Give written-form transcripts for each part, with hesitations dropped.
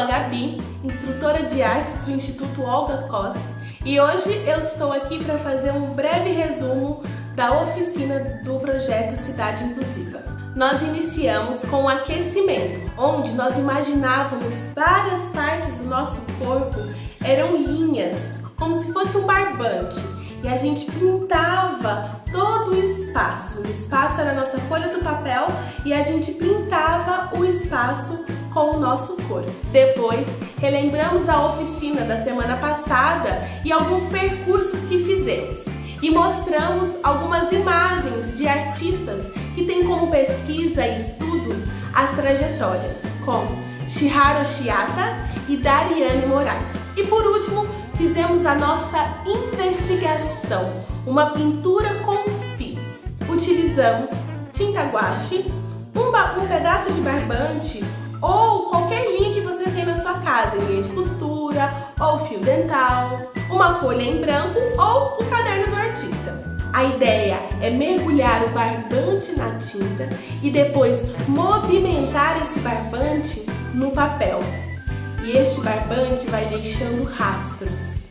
a Gabi, instrutora de artes do Instituto Olga Koss, e hoje eu estou aqui para fazer um breve resumo da oficina do projeto Cidade Inclusiva. Nós iniciamos com o aquecimento, onde nós imaginávamos várias partes do nosso corpo eram linhas, como se fosse um barbante, e a gente pintava todo o espaço. O espaço era a nossa folha do papel e a gente pintava o espaço com o nosso corpo. Depois, relembramos a oficina da semana passada e alguns percursos que fizemos. E mostramos algumas imagens de artistas que têm como pesquisa e estudo as trajetórias, como Chihiro Shiata e Dariane Moraes. E por último, fizemos a nossa investigação, uma pintura com os fios. Utilizamos tinta guache, um pedaço de barbante ou qualquer linha que você tem na sua casa, linha de costura ou fio dental, uma folha em branco ou o caderno do artista. A ideia é mergulhar o barbante na tinta e depois movimentar esse barbante no papel. E este barbante vai deixando rastros.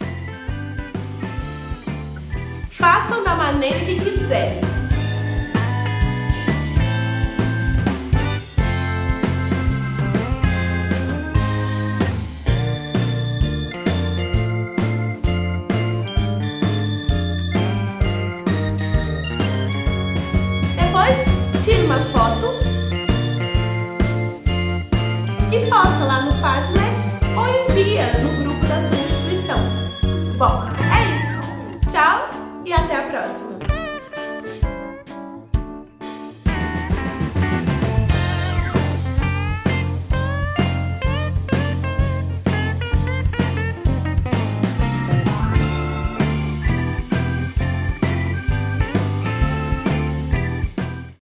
Façam da maneira que quiserem. Tira uma foto e posta lá no Padlet ou envia no grupo da sua instituição. Bom,